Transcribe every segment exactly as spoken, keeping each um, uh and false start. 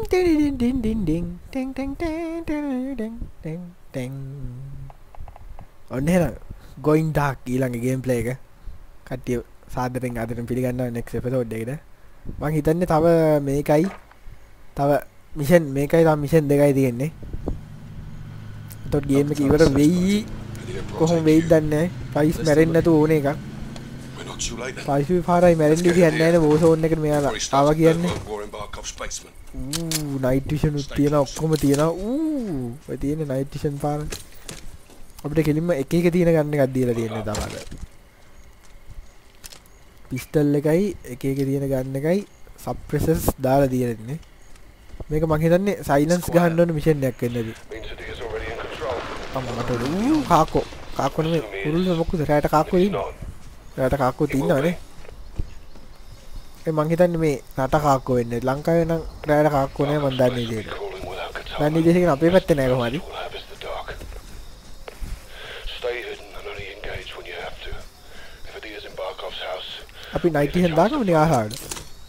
ding ding ding ding ding ding ding ding ding ding. ඔන්න එහෙනම් going dark ඊළඟ game play එක කට්ටිය සාදරෙන් ආදරෙන් පිළිගන්නවා next episode එකට. මං හිතන්නේ තව මේකයි තව මිෂන් මේකයි තව මිෂන් දෙකයි තියෙන්නේ. එතකොට ගේම් එක ඉවර වෙයි කොහොම වෙයිද දන්නේ නැහැ. ප්‍රයිස් මැරෙන්නේ නැතුව ඕන එකක්. ප්‍රයිස් විපාරයි මැරෙන්නේ කියන්නේ නැහැ නේ වෝසෝන් එකට මෙයාලා ආවා කියන්නේ. ඌ නයිට් විෂන් උත් තියෙනවා ඔක්කොම තියෙනවා. ඌ ඔය තියෙන නයිට් විෂන් පාර අපිට කෙලින්ම එක එක තියෙන ගන්න එකක් දීලා තියෙන්නේ තමයි. පිස්ටල් එකයි එක එක තියෙන ගන්න එකයි සප්‍රෙසර්ස් දාලා තියෙන්නේ. මේක මං හිතන්නේ සයිලන්ස් ගහන්න ඕන මිෂන් එකක් වෙන්නද. අම්මට ඌ කාකෝ කාකෝ නෙමෙයි උරුල්ල මොකද රැයට කාකෝ ඉන්නවා. රැයට කාකෝ තින්නවනේ. ඒ මං හිතන්නේ මේ රට කාකෝ වෙන්නේ. ලංකාවේ නම් රැයට කාකෝ නෑ මං දන්නේ ඉතින්. දන්නේ ඉතින් අපේ පැත්තේ නෑ කොහොමද? අපි නයිට් විෂන් දාගමු නේ ආහාරට.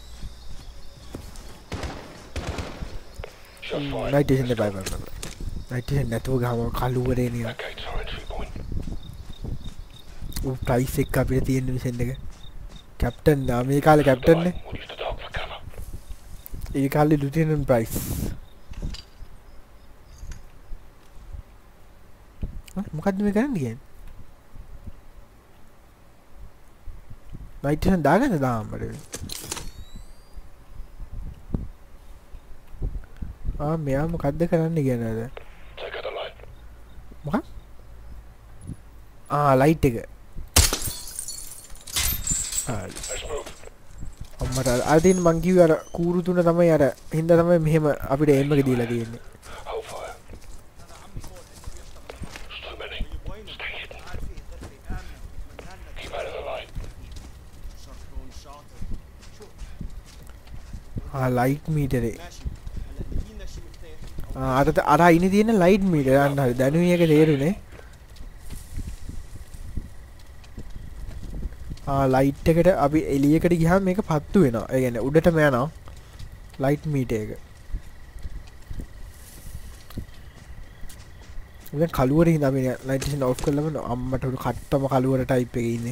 නයිට් විෂන් දෙපයි බලන්න. නයිට් විෂන් නැතුව ගාම කළුවරේ නේ. උ ප්‍රයිස් එක අපිට තියෙන මිෂන් එක. කැප්ටන් මේ කාලේ කැප්ටන් නේ. ඒ කාලේ ලුටිනන් ප්‍රයිස්. මොකද්ද මේ කරන්නේ කියන්නේ? නයිට් විෂන් දාගන්න දාම්මද ආ මෙයා මොකද්ද කරන්නේ කියනද මොකක් ආ ලයිට් එක අම්මට අර දින් මං කිව්වේ අර කූරු තුන තමයි අර හින්දා තමයි මෙහෙම අපිට එම් එක දීලා තියෙන්නේ ලයිට් මීටරේ අර අර ඉන්නේ තියෙන ලයිට් මීටර ගන්න හරි දැනුයි එක තේරුනේ ආ ලයිට් එකට අපි එළියකට ගියාම මේක පත්තු වෙනවා ඒ කියන්නේ උඩටම යනවා ලයිට් මීටර එක දැන් කළුවරේ ඉඳන් අපි ලයිට් එක ඔෆ් කරලාම අම්මට උඩ කට්ටම කළුවර ටයිප් එකේ ඉන්නේ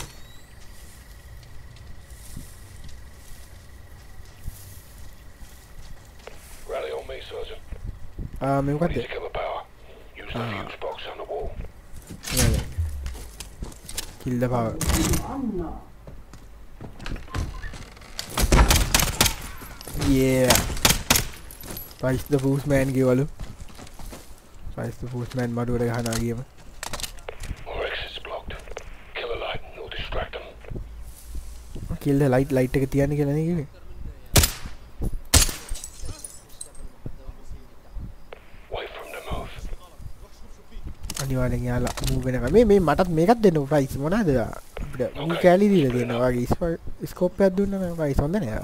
Ah, me guarda. Ah. Kill the power. Yeah. Price the postman ගෙවලු. Price the postman මඩුවට ගහනවා ගියම. Kill the light light එක තියන්න කියලා නේ කිව්වේ. අනිවාර්යෙන් යාලා මූව් වෙනවා මේ මේ මටත් මේකක් දෙන්න ප්‍රයිස් මොනවාද අපිට මූ කැලි දීලා දෙනවා වගේ ස්කෝප් එකක් දුන්නා නම් ප්‍රයිස් හොඳ නෑ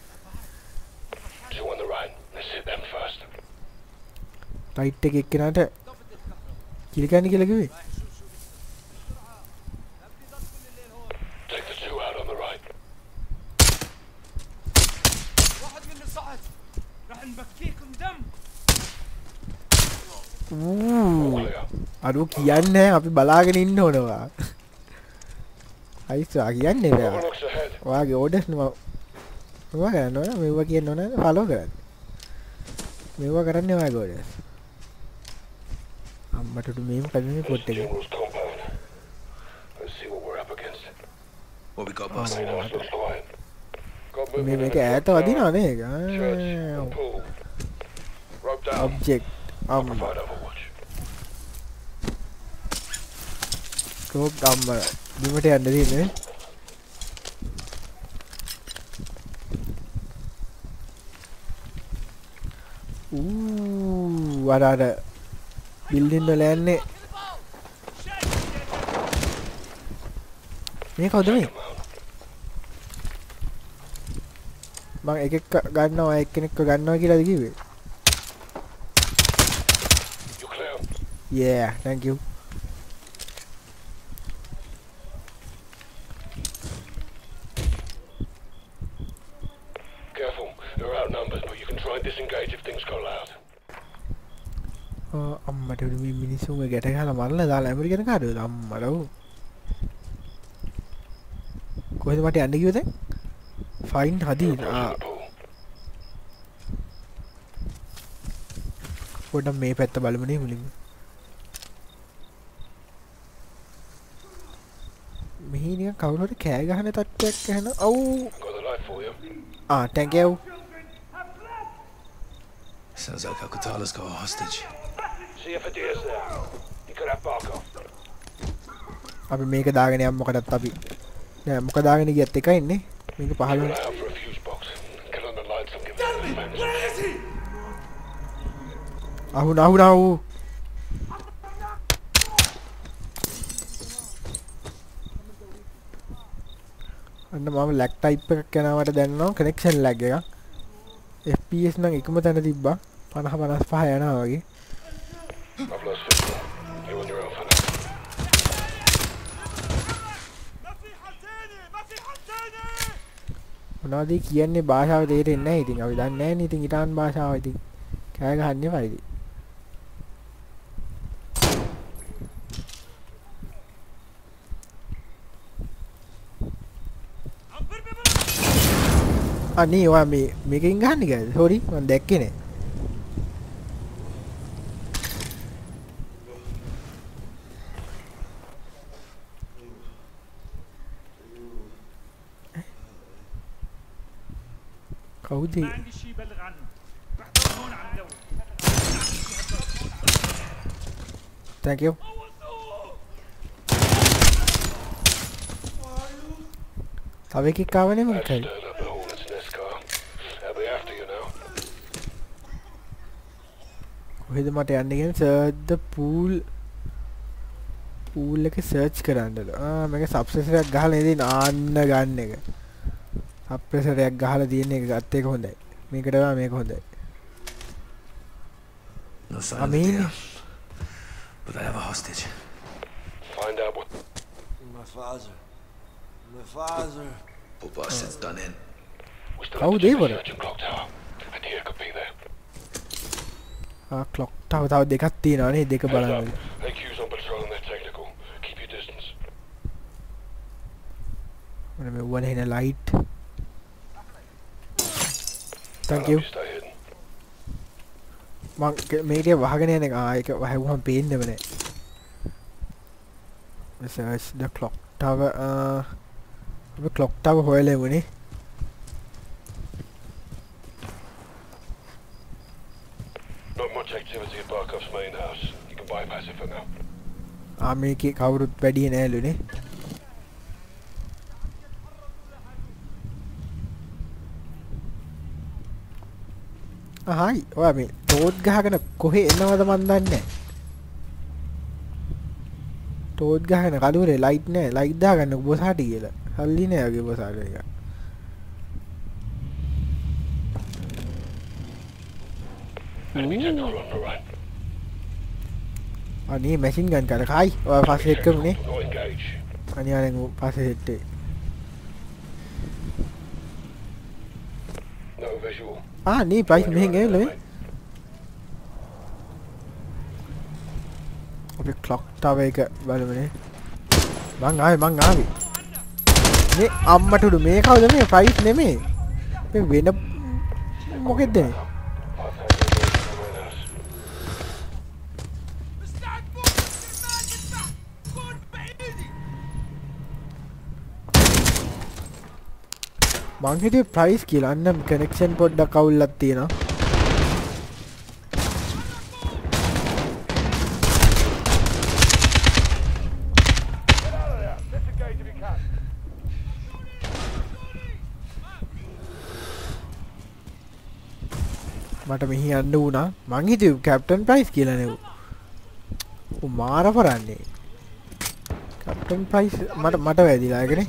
රයිට් එක එක්කනට කිලි ගන්න කියලා කිව්වේ අරු කියන්නේ අපි බලාගෙන ඉන්න ඕනවා අයිස් ආ කියන්නේ බෑ ඔයාගේ ඕඩර්ස් නේ මම ගන්න ඕන මේවා කියන්න ඕන ෆලෝ කරන්න මේවා කරන්නේ ඔයාගේ ඕඩර්ස් අම්මට මේව කරන්නේ පොට් එක මේ මේක ඈත වදිනවා නේද ඔබ්ජෙක්ට් අම්මා Stop අම්මා බිමට යන්න දෙන්නේ ඌ අර අර බිල්ඩින් වල යන්නේ මේ කවුද මේ මම එකෙක් ගන්නවා එක්කෙනෙක්ව ගන්නවා කියලාද කිව්වේ Yeah, thank you. Careful, they're outnumbered, but you can try Only disengage if things go loud. Oh, අම්මට මේ මිනිස්සුන්ගේ ගැට ගහලා මරලා දාලා ඇමරිකන් කාඩුවද අම්මලෝ. කොහෙද මට යන්න කිව්වද? ෆයින් හදීන. ආ. පොඩ්ඩක් මේ පැත්ත බලමුනේ මුලින්ම. මෙහි නිකන් කවුරු හරි කෑ ගහන තත්ත්වයක් ඇහෙන. අව්. Ah, thank you. Sounds like Alcatala's got a hostage. See if it is there. You could have Barco. අපි මේක දාගෙන යමු මොකටත් අපි. නෑ මොක දාගෙන ගියත් එකයි ඉන්නේ. මේක පහළ වෙන. අහු නහු නහු. අන්න මම ලැග් ටයිප් එකක් යනවට දැනනවා කනෙක්ෂන් ලැග් එකක්. F P S නම් එකම තැන තිබ්බා. පනහ පනස් පහ යනවා වගේ. මොනවද කියන්නේ භාෂාව තේරෙන්නේ නැහැ ඉතින් අපි දන්නේ නැහැ නේ ඉතින් ඊටාන් භාෂාව ඉතින් කෑ ගහන්නේ වයි ඉතින් අනේ ඔයා මේ මේකෙන් ගහන්නේ කෑද සෝරි මම දැක්කේ නෑ كودي thank you තව එකෙක් ආවනේ මම කයි කොහෙද මට යන්නේ කියන්නේ search the pool pool එක search කරන්නලු ආ මේක සබ්සෙසර් එකක් ගහලා නේද නාන්න ගන්න එක සබ්සෙසර් එකක් ගහලා තියෙන එක ගත්ත එක හොඳයි මේකට වඩා මේක හොඳයි No sign of Dell, but I have a hostage. Find out what. My father. My father. Poor bastard's done in. We still How have to they check were the search in Clocktower. And here could be there. ආ clock tower තව දෙකක් තියෙනවා නේ දෙක බලන්න A Q's on patrol and they're technical. Keep your distance. මම මේ වුණ හින light thank you මං මේකේ වහගෙන යන එක ආ ඒක වහුවම පේන්නේම නෑ search the clock tower uh අපි clock tower හොයලෙමුනේ Not much activity at Barkov's main house. You can bypass it for now. ආ මේකේ කවුරුත් වැඩි නෑලුනේ ආයි ඔයා මේ ටෝඩ් ගහගෙන කොහෙ එනවද මන් දන්නේ නැහැ ටෝඩ් ගහගෙන කඩුවරේ ලයිට් නැහැ ලයිට් දාගන්න බොසාටි කියලා සල්ලි නැහැ වගේ බොසාට එක අනේ මැෂින් ගන් කරා කයි ඔයා පස්සේ එක්කමුනේ අනිවාර්යෙන් පස්සේ හෙට්ටේ No visual. Ah, ni price මෙහෙන් එන්නේ අපි clock tower එක බලමුනේ මං ආවේ මං ආවේ මේ අම්මට උඩු මේ කවුද මේ price නෙමෙයි මේ වෙන මොකෙද්ද මේ මං හිතුවේ ප්‍රයිස් කියලා අන්න කනෙක්ෂන් පොඩ්ඩක් අවුල්ලක් තියෙනවා මට මෙහි යන්න වුණා මං හිතුවේ කැප්ටන් ප්‍රයිස් කියලා නේ ඌ මාර කරන්නේ කැප්ටන් ප්‍රයිස් මට මට වැදිලා ඒකනේ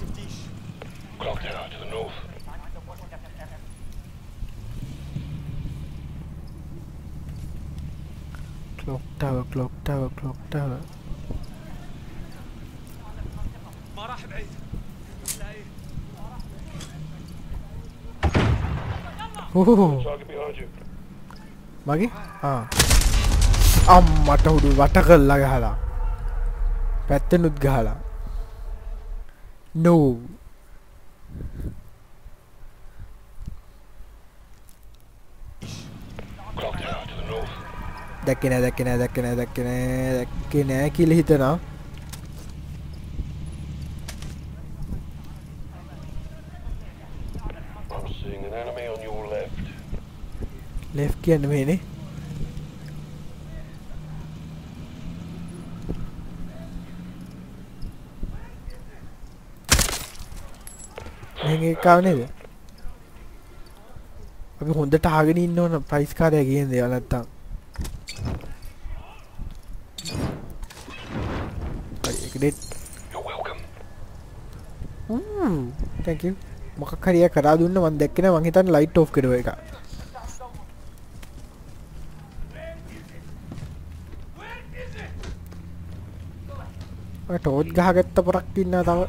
clock tower clock tower clock tower ما راح بعيد oh Target behind you. මගේ ආ අම්මට උඩු වට කරලා ගහලා පැත්තෙනුත් ගහලා no Clocktower to the north. දැක්කේ නෑ දැක්කේ නෑ දැක්කේ නෑ දැක්කේ නෑ දැක්කේ නෑ කියලා හිතනවා I'm seeing an enemy on your left. left කියන්නේ මේනේ මේකේ කාව නේද අපි හොඳට අහගෙන ඉන්න ඕන ප්‍රයිස් කාර්යය කියන දේවල් නැත්තම් හරි ඒක දෙත් You're welcome. Hmm thank you මොකක් හරි එක කරා දුන්න මම දැක්කේ නෑ මං හිතන්නේ ලයිට් ඔෆ් කරුවා එක අර ටෝච් ගහගත්ත පොරක් ඉන්නවා තව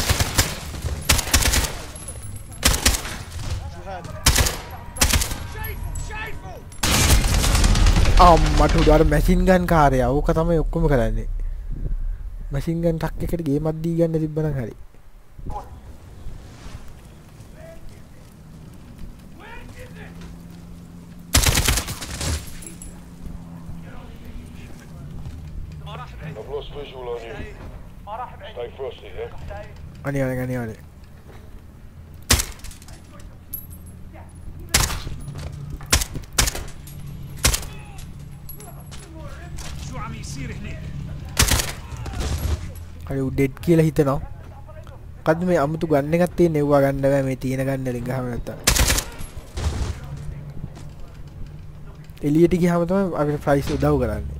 අම්මට උඩ අර මැෂින් ගන් කාර්යය ඕක තමයි ඔක්කොම කරන්නේ මැෂින් ගන් ට්‍රක් එකට ගේමක් දී ගන්න තිබ්බනම් හරි I've lost visual on you. Stay frosty, yeah? අනිවාර්යෙන් අනිවාර්යෙන් අර උඩෙඩ් කියලා හිතනවා මොකද්ද මේ අමුතු ගන්න එකක් තියෙන නෙව්වා ගන්න බෑ මේ තියෙන ගන්න වලින් ගහම නැත්තම් එළියට ගියාම තමයි අපිට ප්‍රයිස් උදව් කරන්නේ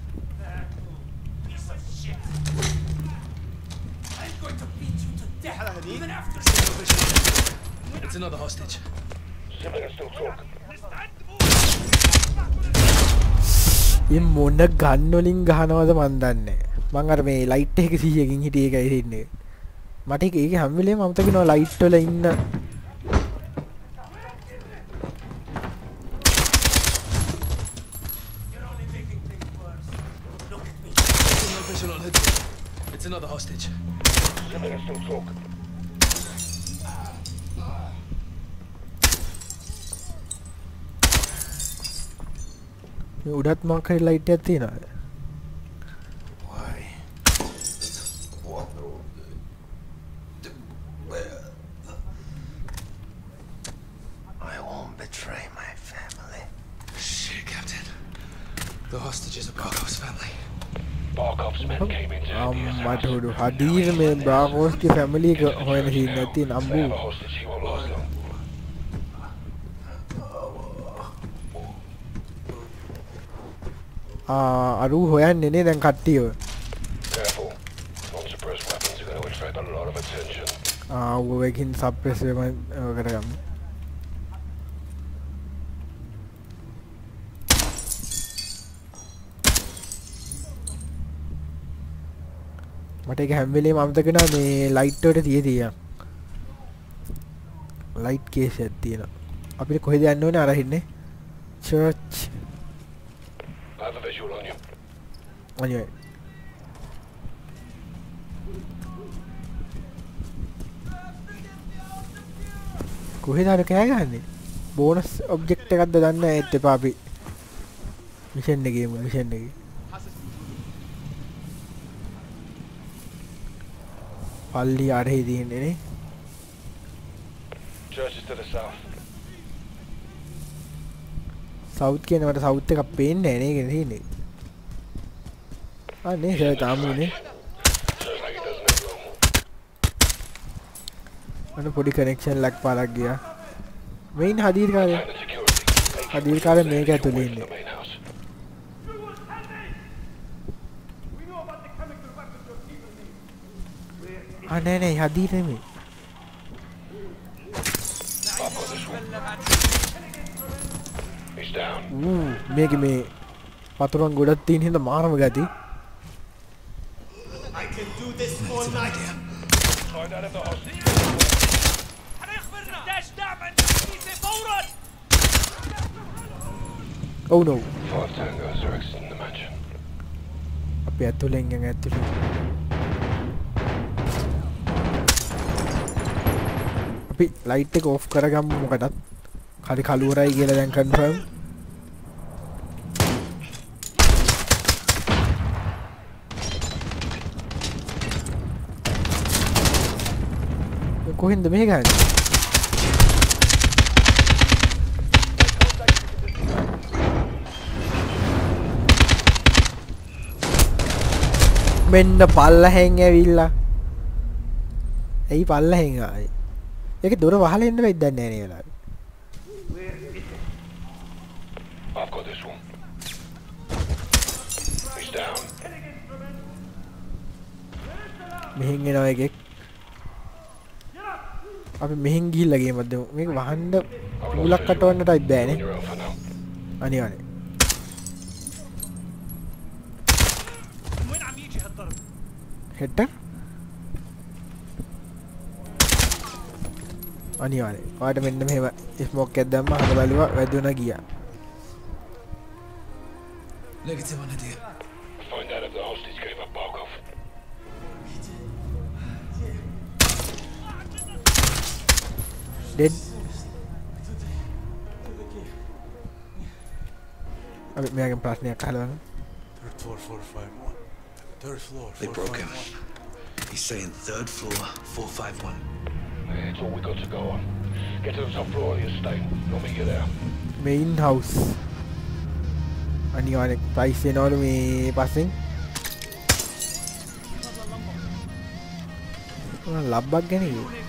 It's another hostage. Siblings still talk. මේ මොන ගන්න වලින් ගහනවද මන් දන්නේ මං අර මේ ලයිට් එක සීයකින් හිටියේ ඒකයි හිටින්නේ මට ඒක ඒක හැම වෙලේම අමතක වෙනවා ලයිට් වල ඉන්න It's another hostage. Siblings still talk. මේ උඩත් මොකක් හරි ලයිට් එකක් තියෙනවද Why? What? Where? I won't betray my family. Shit, Captain. The hostages are Barkov's family. Barkov's men came into India's house. අම්මට උඩු හදීර මේ බ්‍රාකෝස්ගේ ෆැමිලි එක හොයන සීන් එකක් තියෙන They අම්බු have a hostage, he won't last long. ආ අරු හොයන්නේ නේ දැන් කට්ටියව Careful. Non-suppressed weapons are going to attract a lot of attention. ආ ඔයකින් සප්‍රෙස් වෙම කරගමු මට ඒක හැම වෙලේම අමතක වෙනවා මේ ලයිට් වලට තිය තියා ලයිට් කේස් එකක් තියෙනවා අපිට කොහෙද යන්න ඕනේ අර හින්නේ church I have a visual on you. අනිවාර්ය කොහෙද අර කෑ ගහන්නේ බෝනස් ඔබ්ජෙක්ට් එකක්ද දන්නේ නැහැ ඒත් එපා අපි මිෂන් එකේ මු මිෂන් එකේ පල්ලි අරහේ තියෙන්නේ නේ Church is to the south. South කියන මට සවුත් එකක් පේන්නේ නැහැ නේ ඒක තියෙන්නේ ආ නේ සර් තාමුනේ Sounds like he doesn't have long. අන්න පොඩි කනෙක්ෂන් ලක් පාරක් ගියා මේන් හදීර් කාරේ And the security. හදීර් කාරේ මේක ඇතුලේ ඉන්නේ The main house. ආ නෑ නෑ හදීර් නෙමෙයි I've got this one. He's down. ඌ මේක මේ වතුරන් ගොඩක් තියෙන හින්දා මාරම ගති I can do this all night. Find out if the hostage. Oh no. Five tangos are exiting the mansion. අපි ඇතුලෙන් යන් ඇතුලේ. අපි ලයිට් එක ඔෆ් කරගමු මොකටද? හරි කළුවරයි කියලා දැන් කන්ෆර්ම්. කොහෙන්ද මේ ගන්නේ? මෙන්න පල්ලහෙන් ඇවිල්ලා. ඇයි පල්ලහෙන් ආවේ? ඒක දොර වහලා ඉන්න බැයිද දන්නේ නැහැ නේ වෙලාවේ. I've got this one. He's down. මෙහෙන් එනවා එකෙක්. අපි මෙහෙන් ගිහිල්ලා ගේමක් දෙමු. මේක වහන්න මුලක් කටවන්නටයි බෑනේ. You're out for now. අනිවාර්යෙන්. හෙට අනිවාර්යෙන්. ඔයාලට මෙන්න මෙහෙම ස්මෝක් එකක් දැම්මම හද බලුවා වැදුණා ගියා. Negative on idea. Find out if the hostage gave up Barkov. Dead. අපි මෙයාගෙන් ප්‍රශ්නයක් අහලා බලමු. Third floor, four five one. Third floor, They four broke five him. one. He's saying third floor, four five one. It's all we got to go on. Get to the top floor of the estate. I'll meet you there. Main house. අනිවාර්යෙන් prize වෙනවලු මේ පස්සෙන්. මම ලබ්බක් ගැන කිව්වා.